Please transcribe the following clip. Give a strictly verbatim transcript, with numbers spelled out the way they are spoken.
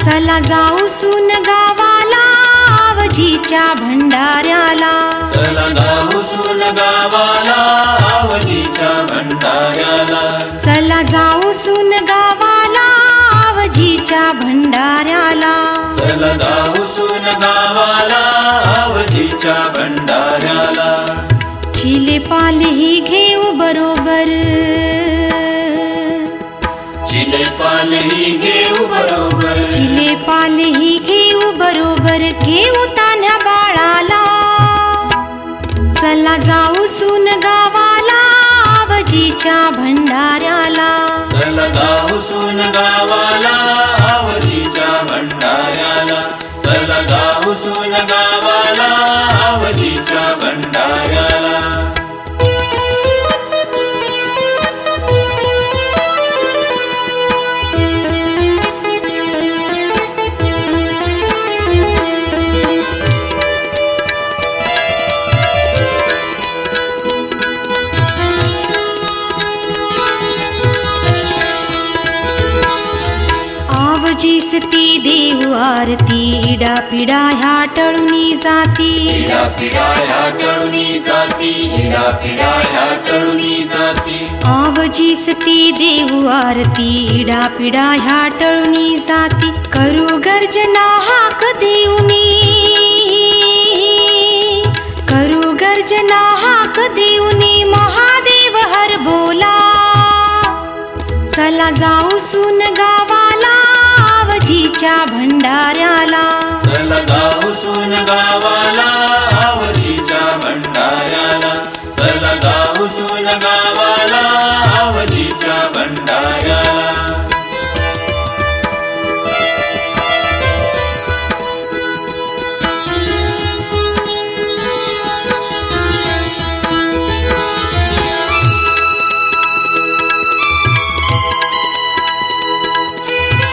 चला जाऊ सून गावाला आवजीच्या भंडाऱ्याला, चला जाऊ सून गावाला आवजीच्या भंडाऱ्याला, चला जाऊ सून गावाला आवजीच्या भंडाऱ्याला, चला जाऊ सून गावाला आवजीच्या भंडाऱ्याला. चिले पालही घेऊ बरोबर, चिले पालही घेऊ बरोबर, चिले पालही घेऊ बरोबर, घेऊ तान्ह्या बाळाला. चला जाऊ सून गावाला आवजीच्या भंडाऱ्याला, चला जाऊ सून गावाला आवजीच्या भंडाऱ्याला, चला जाऊ सून गावाला आवजीच्या भंडाऱ्याला. आवजीसती देऊ आरती, इडा पिडा ह्या टळूनी जाती, इडा पिडा ह्या टळूनी जाती, इडा पिडा ह्या टळूनी जाती. आवजीसती देऊ आरती, इडा पिडा ह्या टळूनी जाती, करू गर्जना हाक देऊनी, करू गर्जना हाक देऊनी, महादेव हर बोला. चला जाऊ सून गावाला आवजीच्या भंडाऱ्याला, चला जाऊ सून गावाला